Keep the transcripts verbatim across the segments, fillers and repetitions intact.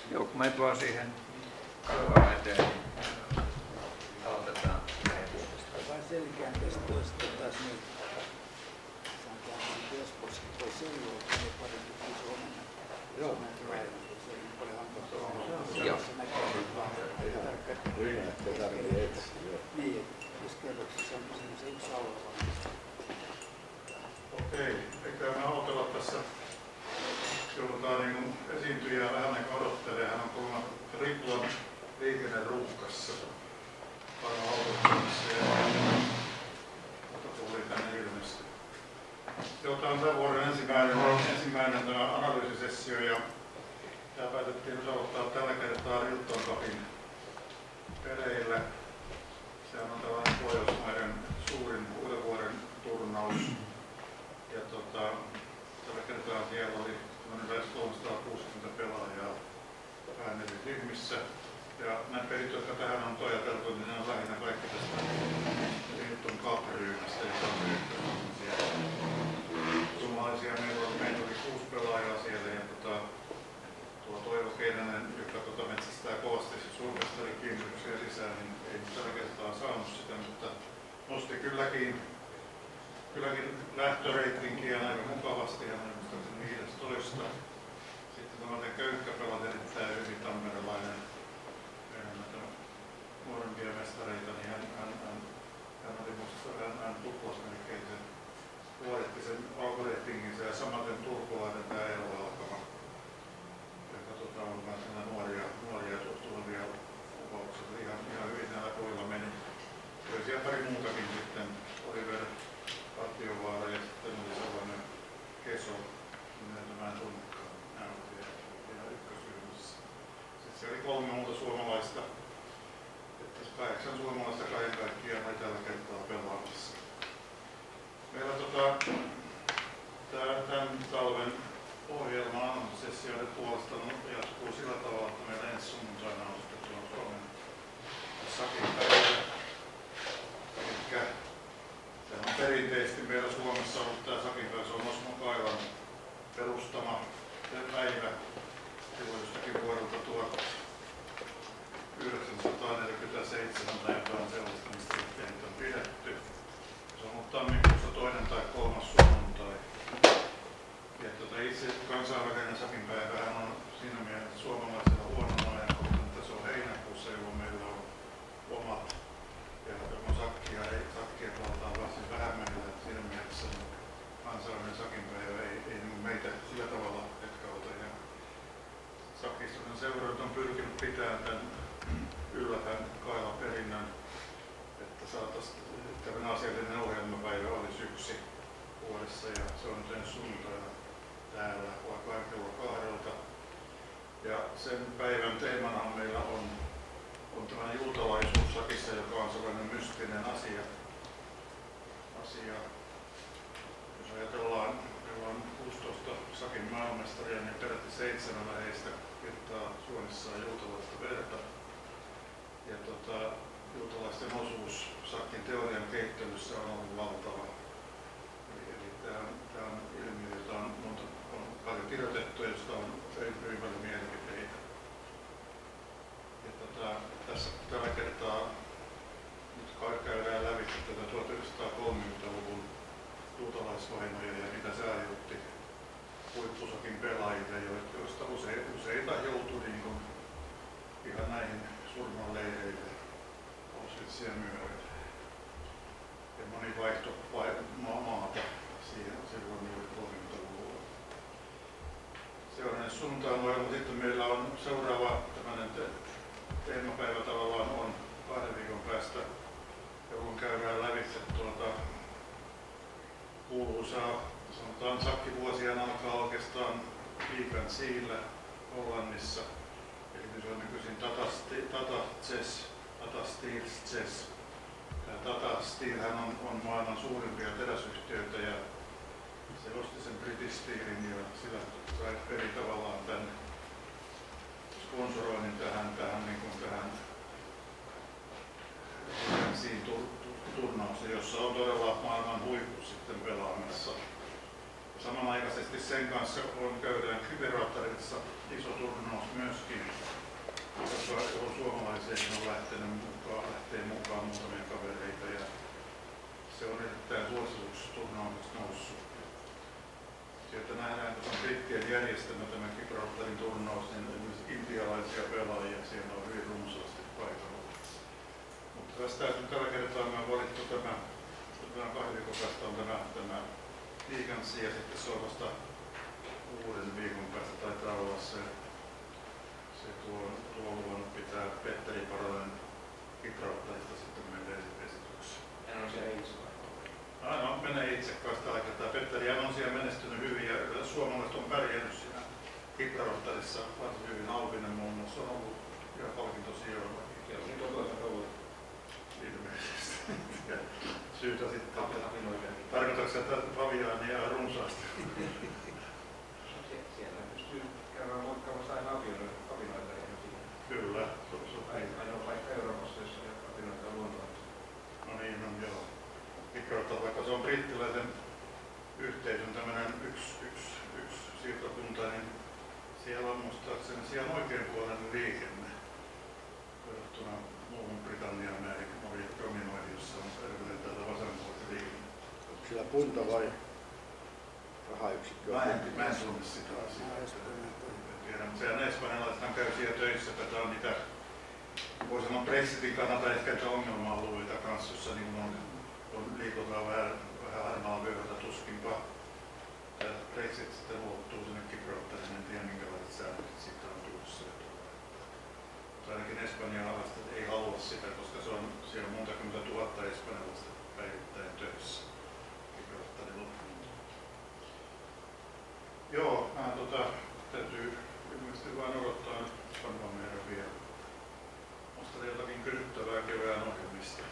Joo, kun me tuon siihen kalvaan eteen, niin aloitetaan lähetystä. Vain selkeän testoista taas nyt. Sanotaan, että Espoossa toi sello, että ne parempi kuin Suomen. Joo. Se on paljon hankalaa. Joo. Se näkee nyt vaan tarkkaan. Kyllä, että tarvitsee etsiä. Niin, jos kerrot, se on se yksi alue valmista. Okei, eikä me aloitella tässä. Joudutaan niin esiintyjää vähän aikaa odottelee. Hän on kuulemma Riplan liikenneruuhkassa. Aina autossa ja tuli tänne ilmestyi. Otetaan tämän vuoden ensimmäinen, ensimmäinen tämä analyysisessio ja tämä päätettiin nyt aloittaa tällä kertaa Hilton Cupin pereillä. Sehän on tällainen Pohjoismaiden suurin uudenvuoden turnaus. Ja tota, tällä kertaa siellä oli lähes kolmesataakuusikymmentä pelaajaa vähän eri ryhmissä. Ja nämä pelit, jotka tähän on ajateltu, niin ne on lähinnä kaikki tästä Hilton Cup-ryhmästä, joka on yhteydessä. Suomalaisia meillä oli, meillä oli kuusi pelaajaa siellä ja tota, tuo Toivo Keinänen, joka tota, metsästää kovasti suurmestarikiinnityksiä sisään, niin ei tällä kertaa saanut sitä, mutta nosti kylläkin, kylläkin lähtöreitinkiä aika mukavasti ja muistaakseni viisitoista. Sitten tämmöinen Köyhkä pelasi erittäin hyvin, tamperelainen, meidän näitä nuorempia mestareita, niin hän, hän, hän, hän oli musta, hän, hän tuplasi melkein sen, vuodetti sen alkureitinginsä ja samaten turkulainen tämä Eero Alkama, joka tota, on myös nuoria, nuoria tulevia kuvauksia. Ihan, ihan hyvin näillä puolilla meni. Oli siellä pari muutakin sitten, Oliver Partiovaara ja sitten oli sellainen Keso, nimeltä mä en tunnekaan, nämä oli ihan ykkösryhmässä. Sitten siellä oli kolme muuta suomalaista, että kahdeksan suomalaista kaiken kaikkiaan oli tällä kertaa pelaamassa. Meillä tota, tämän talven ohjelma analyysessioiden puolesta jatkuu sillä tavalla, että meillä ensi sunnuntaina on sitten tuon Suomen Sakin päivä. Elikkä se on perinteisesti meillä Suomessa ollut tämä Sakin päivä, se on Osmo Kailan perustama päivä silloin jostakin vuodelta tuhatyhdeksänsataaneljäkymmentäseitsemän tai jotain sellaista, mistä sitten on pidetty. Se on ollut tammikuussa toinen tai kolmas sunnuntai. Ja tuota, itse kansainvälinen Sakin päivähän on siinä mielessä suomalaisella huonon ajankohta, että se on heinäkuussa, jolloin meillä on omat. Ja jolloin sakkia, ei, sakkia palataan varsin vähän meillä. Siinä mielessä kansainvälinen Sakin päivä ei, ei meitä sillä tavalla hetkauta. Ja Sakiston seurat on pyrkinyt pitämään tämän yllä tämän Kailan perinnön, että saataisiin tämmöinen asiallinen ohjelmapäivä olisi yksi vuodessa ja se on nyt ensi sunnuntaina täällä vaikka kello kahdelta. Ja sen päivän teemana meillä on, on tämmöinen juutalaisuus Sakissa, joka on sellainen mystinen asia. asia. Jos ajatellaan, meillä on kuusitoista Sakin maailmanmestaria, niin peräti seitsemällä heistä virtaa suonissaan juutalaista verta. Ja tota, juutalaisten osuus Sakin teorian kehittelyssä on ollut valtava. Eli, eli tämä on, tämä on ilmiö, jota on, monta, on paljon kirjoitettu, josta on hyvin paljon mielipiteitä. Ja tota, tässä tällä kertaa nyt käydään läpi tätä tuhatyhdeksänsataakolmekymmentäluvun juutalaisvainoja ja mitä se aiheutti huippusakin pelaajille, joista useita joutui niin kuin ihan näihin surmanleireille Auschwitzia myöden. Ja moni vaihto maata siihen silloin juuri kolmekymmentäluvulla. Se on näin sunnuntain ohjelma. Sitten meillä on seuraava tämmöinen te teemapäivä tavallaan on kahden viikon päästä, jolloin käydään lävitse tuota kuuluisaa, sanotaan sakkivuosien alkaa oikeastaan Deep and Sealla Hollannissa. Eli se on nykyisin Tata, Tata Chess, Tata Steel Chess. Tämä Tata Steel on, on maailman suurimpia teräsyhtiöitä ja se osti sen British Steelin ja sillä sai peri tavallaan tämän sponsoroinnin tähän, tähän, niin kuin tähän siinä turnaukseen, jossa on todella maailman huippu sitten pelaamassa. Samanaikaisesti sen kanssa on käydään Gibraltarissa iso turnaus myöskin, joka suomalaisiin on lähtenyt mukaan, lähtee mukaan muutamia kavereita ja se on erittäin suosituksi turnaukseksi noussut. Sieltä nähdään, että on brittien järjestämä tämä Gibraltarin turnaus, niin esimerkiksi intialaisia pelaajia siellä on hyvin runsaasti paikalla. Mutta tästä tällä kertaa me on valittu tämä, tämä kahden viikon päästä on tämä, tämä Viikanssi ja sitten se on vasta uuden viikon päästä taitaa olla se, se tuo, tuo luvannut pitää Petteri Paronen Gibraltarista sitten meille esitykseen. Hän on siellä itse vai? Aina no, menee itse kanssa tällä kertaa. Petteri on siellä menestynyt hyvin ja suomalaiset on pärjännyt siinä Gibraltarissa varsin hyvin. Alvinen muun muassa on ollut ihan palkintosijoilla. Siellä on nyt on toisen rouva. Ilmeisesti. Syytä sitten. Tarkoitatko että Faviaania ja runsaasti? Siellä pystyy käymään moikkaamassa aina apinoita. Kyllä. Ainoa paikka Euroopassa, jossa apinoita on luontoisesti. No niin on joo. Gibraltar, vaikka se on brittiläisen yhteisön tämmöinen yksi, yksi, yksi siirtokunta, niin siellä on muistaakseni siellä on oikeanpuoleinen liikenne verrattuna muuhun Britanniaan näihin oli dominoihin, jossa on edelleen tätä vasempuolista liikenne. Onko siellä punta vai rahayksikkö? Mä en, mä en tunne sitä asiaa. Tiedän, mutta siellä espanjalaisethan käy siellä töissä, että tämä on niitä, voi sanoa Brexitin kannalta ehkä niitä ongelma-alueita kanssa, jossa niin on, on liikutaan vähän, vähän harmaalla vyöhöltä tuskinpa. Tämä Brexit sitten luottuu sinne Gibraltariin, en tiedä minkälaiset säännöt siitä on tulossa. Mutta ainakin espanjalaiset ei halua sitä, koska se on, siellä on monta kymmentä tuhatta espanjalaista päivittäin töissä Gibraltarilla. Joo, mä, tota, täytyy ilmeisesti vain odottaa nyt sanoa meidän vielä. Onko teillä jotakin kysyttävää kevään ohjelmista?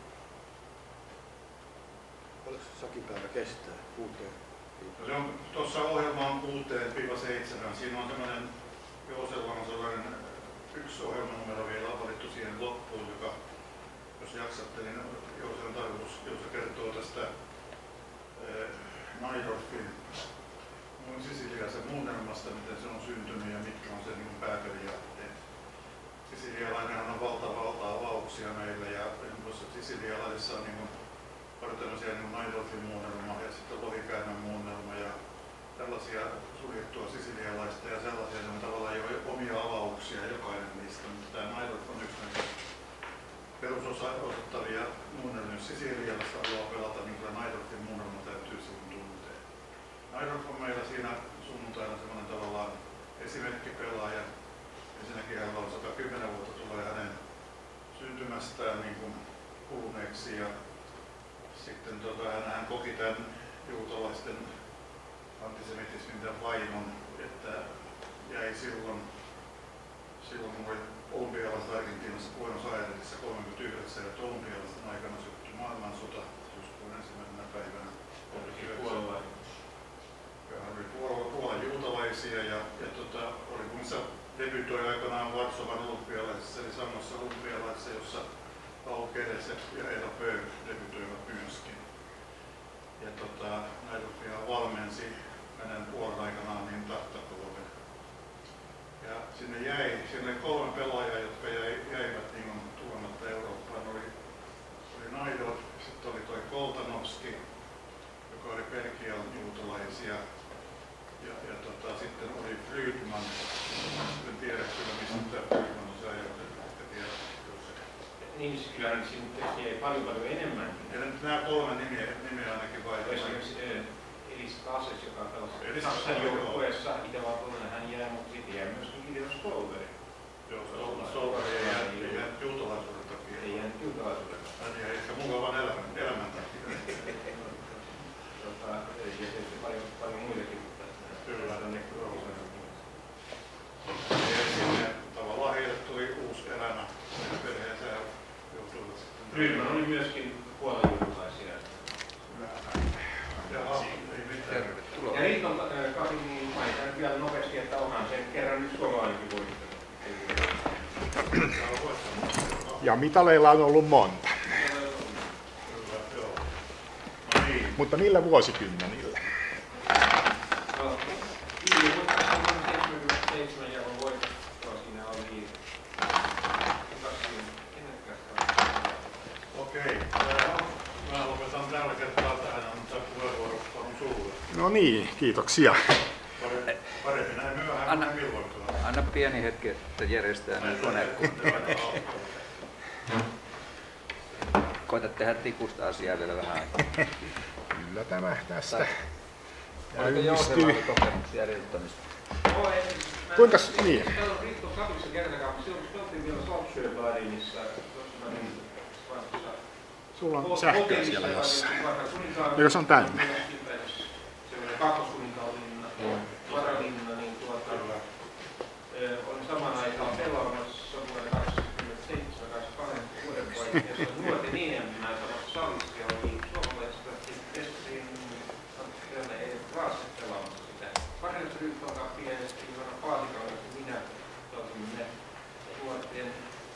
Oliko se sakipäivä kestää kuuteen? No se on, tuossa ohjelma on kuuteen seitsemään. Siinä on sellainen, Joosella on sellainen yksi ohjelmanumero vielä valittu siihen loppuun, joka, jos jaksatte, niin Joosella on tarkoitus, Joosa kertoo tästä eh, Nairolfin sisilialaisen muunnelmasta, miten se on syntynyt ja mitkä on sen niin pääperiaatteet. Sisilialainenhan on valta valta avauksia meillä ja tuossa sisilialaisessa on niin paljon tämmöisiä niin Nairolfin muunnelma ja sitten Lohikäännön muunnelma ja tällaisia suljettua sisilialaista ja sellaisia on tavallaan jo omia avauksia jokainen niistä, mutta tämä Nairolf on yksi näitä perusosattavia muunnelmia. Jos sisilialaista haluaa pelata, niin kyllä Nairolfin muunnelma täytyy silloin tuntea. Nairolf on meillä siinä sunnuntaina semmoinen tavallaan esimerkkipelaaja. Ensinnäkin hän on sata kymmenen vuotta tulee hänen syntymästään niin kuin kuluneeksi ja sitten tota, hän koki tämän juutalaisten antisemitismin tämän vainon, että jäi silloin, silloin kun oli olympialaiset Argentiinassa Buenos Airesissa kolmekymmentäyhdeksän ja olympialaisten aikana syttyi maailmansota, syyskuun ensimmäisenä päivänä. Ja hän oli puolella, puolella juutalaisia ja, ja tota, oli kun se debytoi aikanaan Varsovan olympialaisissa, eli samassa olympialaisissa, jossa Paul Kereset ja Eda Pöö debytoivat myöskin. Ja tota, Nairolfia valmensi hänen puolen aikanaan niin Tahtapoven. Ja sinne jäi, sinne oli kolme pelaajaa, jotka jäi, jäivät niin tuomatta Eurooppaan. Oli, oli Nairolf, sitten oli toi Koltanovski, joka oli Belgian juutalaisia. Ja, ja tota, sitten oli Frydman. En tiedä kyllä, mistä tämä Frydman on se ajattelu, ehkä tiedä. Niin, siis kyllä nyt sinne jäi paljon paljon enemmän. Ja nyt nämä kolme nimeä, nimeä ainakin vai? Esimerkiksi Elis Kases, joka pelasi Saksan joukkueessa itävaltalainen, hän jää, mutta sitten jää myöskin Gideon Stolberi. Joo, Stolberi ei jäänyt juutalaisuuden takia. Ei jäänyt juutalaisuuden takia. Hän jäi ehkä mukavan elämän, elämän takia. Tota, ja tietysti paljon, paljon muitakin. Kyllä. Ja sinne tavallaan heille tuli uusi elämä. Perheensä joutuivat sitten. Rydman oli myöskin puolella juutalaisia. Jaha, ei mitään. Ja niitä on Kari, niin mainitaan vielä nopeasti, että onhan sen kerran nyt suomalainenkin voittanut. Ja mitaleilla on ollut monta. Kyllä, joo. No niin. Mutta millä vuosikymmenillä? No niin, kiitoksia. Parempi, parempi näin myöhään Anna- kuin milloin tulee. Anna pieni hetki, että järjestää nyt kone. Koita tehdä tikusta asiaa vielä vähän aikaa. Kyllä tämä tästä Oliko Joosella käynnistyy. oli kokemuksia Riltonista? Kuinkas niin? Täällä on Riikko Kapissa kertakaan, mutta silloin kun oltiin vielä Saltsjöbadenissa, tuossa niin Svanssissa. Sulla on sähköä siellä jossain. Eikö se on täynnä? Semmoinen kakkoskuninkaallinen varalinna, niin tuota, olin samaan aikaan pelaamassa vuoden kaksituhattaseitsemän kaksituhattakahdeksan vuoden vaihteessa nuorten niemminä samassa salissa ja oli suomalaisesta Essin Raaset pelaamassa sitä. Parjassa ryhmää pienesti, Joona Paasikainen ja minä toisimme nuorten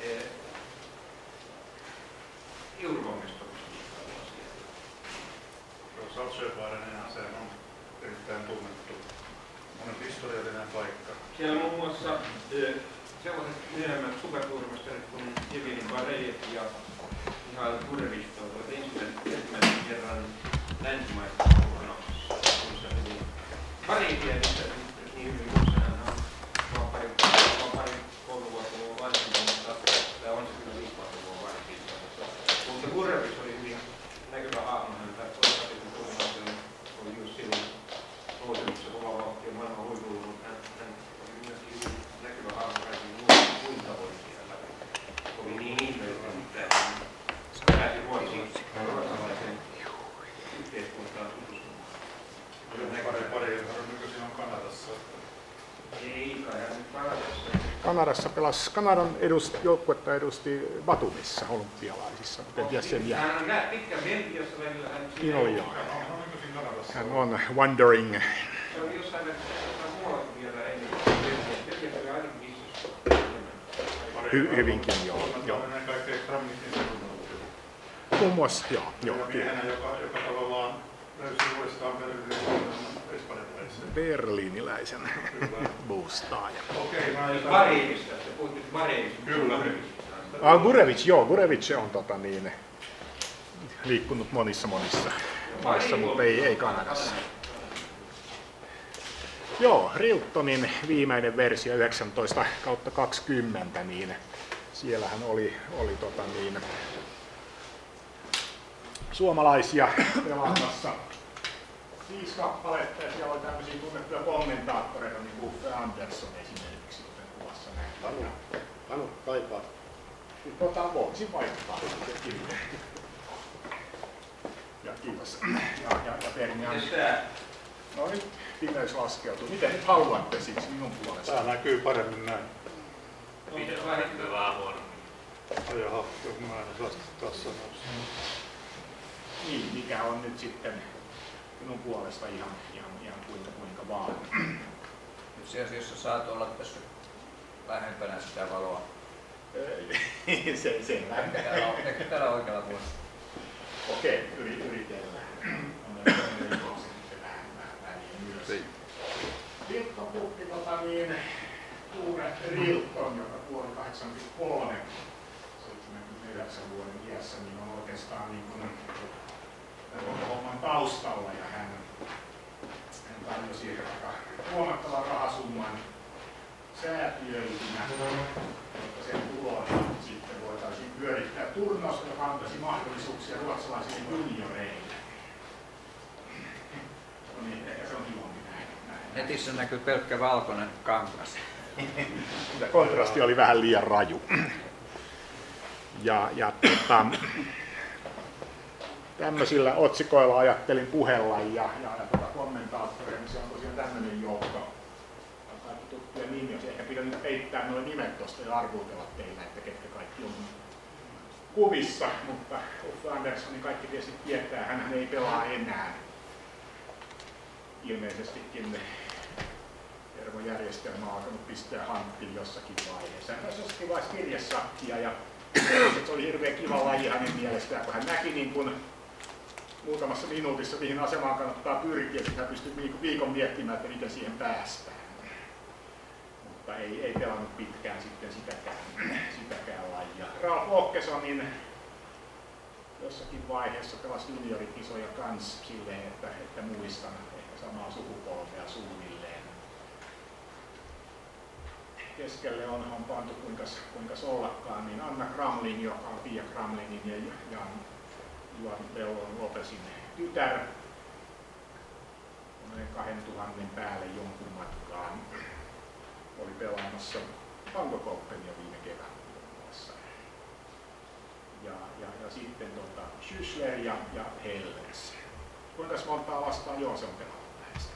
Euroopan-mestaruuskilpailussa. Saltsjöbadeninhan se on erittäin tunnettu. Monen historiallinen paikka. Siellä muun muassa eh, sellaiset myöhemmät superturmestarit kuin Evgelin Barejev ja Mihail Gurevich toivat ensimmäisen, ensimmäisen kerran länsimaista turnauksessa. Barejevia niistä niin hyvin muissa, hän on vaan pari, vaan pari kolme vuotta vuotta vanhempi, mutta tämä on se kyllä viisi vuotta vuotta vanhempi. Mutta Gurevich oli hyvin näkyvä hahmo, häntä osasin turnauksen oli just silloin nousemassa kova vauhtia maailman huipulla, mutta hän, hän oli myöskin hyvin näkyvä hahmo kaikin muin tavoin siellä. Oli niin ihmeellinen, että hän pääsi Ruotsiin ruotsalaiseen yhteiskuntaan tutustumaan. Pari, pari, hän nykyisin on Kanadassa. Ei kai hän nyt Kanadassa. Kanadassa pelasi, Kanadan edust, joukkuetta edusti Batumissa olympialaisissa, en tiedä sen jää. Hän on näet pitkän Belgiassa välillä. Hän Niin oli joo. Hän on nykyisin Kanadassa. Hän on wandering. Se oli jossain jossain muuallakin vielä ennen. Belgiassa oli ainakin viisi. Hy, hyvinkin joo. joo. Ennen kaikkea Kramnikin sekunnoitti. Muun muassa, joo. joo Ja kyllä. miehenä, joka, joka tavallaan löysi uudestaan Berliinin espanjalaisen. Berliiniläisen boostaaja. Okei, mä en Barejevista, se puhuttiin Barejevista. Kyllä. Ah, Gurevich, joo, Gurevich on tota, niin, liikkunut monissa monissa maissa, mutta ei, ei Kanadassa. Joo, Riltonin viimeinen versio yhdeksäntoista kautta kaksikymmentä, niin siellähän oli, oli tota, niin, suomalaisia pelaamassa viisi kappaletta ja siellä oli tämmöisiä tunnettuja kommentaattoreita, niin kuin Uffe Andersson esimerkiksi, kuten kuvassa Panu, näkyy. Panu kaipaa. Tota, voisin vaihtaa. Ja kiitos. Ja, ja, ja Pernian. Mites tää? No nyt pimeys laskeutuu. Miten nyt haluatte siis minun puolesta? Tää näkyy paremmin näin. Mites vaihdettu vaan huono? Ai jaha, joku mä en osaa taas sanoa. Niin, mikä on nyt sitten minun puolesta ihan, ihan, ihan kuinka, kuinka vaan. Itse asiassa saat olla tässä lähempänä sitä valoa. se, se Ehkä täällä on, ehkä täällä on oikealla puolella. Okei, yri, yritellään. On sitten vähän, vähän väliä myös. Rilton pukki tota niin, Tuure Rilton, joka kuoli kahdeksankymmentäkolme, seitsemänkymmentäyhdeksän vuoden iässä, niin on oikeastaan niin kuin koko homman taustalla ja hän, hän tarjosi aika huomattavan rahasumman säätiöitinä, jotta sen tuloa sitten voitaisiin pyörittää turnausta, joka antaisi mahdollisuuksia ruotsalaisille junioreille. No niin, ehkä se on kivampi näin. näin. Netissä näkyy pelkkä valkoinen kangas. Kontrasti oli vähän liian raju. Ja, ja tota, tämmöisillä otsikoilla ajattelin puhella ja, ja, ja tota kommentaattoreja, niin se on tosiaan tämmöinen joukko. Kaikki tuttuja nimiä, jos ehkä pidä nyt peittää nuo nimet tuosta ja arvuutella teillä, että ketkä kaikki on kuvissa, mutta Uffe Anderssonin kaikki tietysti tietää, hän ei pelaa enää. Ilmeisestikin termojärjestelmä on alkanut pistää hanttiin jossakin vaiheessa. Hän taisi jossakin vaiheessa kirjasakkia ja se oli hirveän kiva laji hänen mielestään, kun hän näki niin kuin muutamassa minuutissa, mihin asemaan kannattaa pyrkiä, että hän pystyi viikon miettimään, että miten siihen päästään. Mutta ei, ei pelannut pitkään sitten sitäkään, sitäkään lajia. Ralf Åkessonin jossakin vaiheessa pelasi juniorikisoja kans silleen, että, että muistan. Ehkä samaa sukupolvea suunnilleen. Keskelle on, on pantu kuinkas, kuinkas ollakaan, niin Anna Gramling, joka on Pia Gramlingin ja Jan Juan Pellon Lopesin tytär, noin kahdentuhannen päälle jonkun matkaan, oli pelaamassa Bangkok Openia viime keväänä muun muassa. Ja, ja, ja sitten tota, Schüssler ja, ja Hellers. Kuinkas montaa vastaan Joos on pelannut näistä?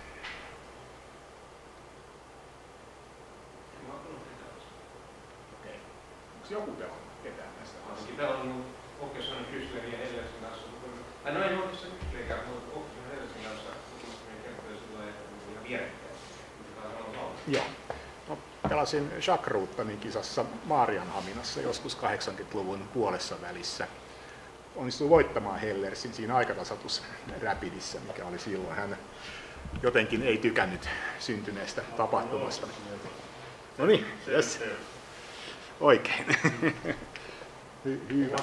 Okei. Onko joku pelannut ketään näistä? Olenkin pelannut Åkesson, Schüssler ja Hellersin kanssa. Tai no ei oikeastaan Schüsslerikään, mutta Åkesson ja Hellersin kanssa tutustuminen kertoi sillä että on ihan vierekkäin. Joo. No, pelasin Jacques Ruutanin kisassa Maarianhaminassa joskus kahdeksankymmentäluvun puolessa välissä. Onnistuin voittamaan Hellersin siinä aikatasoitusräpidissä, mikä oli silloin. Hän jotenkin ei tykännyt syntyneestä tapahtumasta. No niin, yes. Oikein. Hy- hyvä.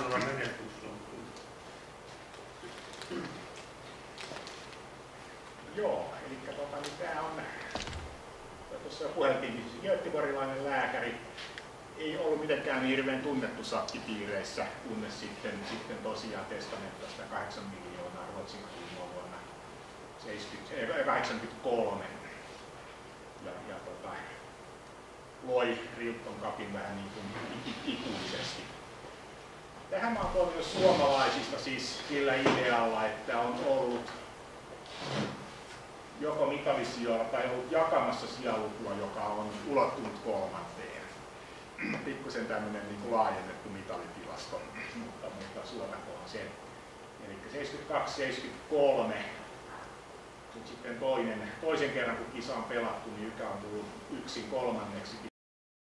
Joo, eli tota, niin tämä on, tuossa jo puheltiin, göteborgilainen lääkäri, ei ollut mitenkään hirveän tunnettu sakkipiireissä, kunnes sitten, sitten tosiaan testamentti sitä kahdeksan miljoonaa Ruotsin kruunua vuonna kahdeksankymmentäkolme. Ja, ja tota, loi Rilton Cupin vähän niin kuin ikuisesti. Tähän mä oon tuonut suomalaisista siis sillä idealla, että on ollut joko mitalisijoilla tai ollut jakamassa sijalukua, joka on ulottunut kolmanteen. Pikkusen tämmöinen niin kuin laajennettu mitalitilasto, mutta, mutta suorako on se. Eli seitsemänkymmentäkaksi seitsemänkymmentäkolme, sitten toinen, toisen kerran kun kisa on pelattu, niin Ykä on tullut yksin kolmanneksi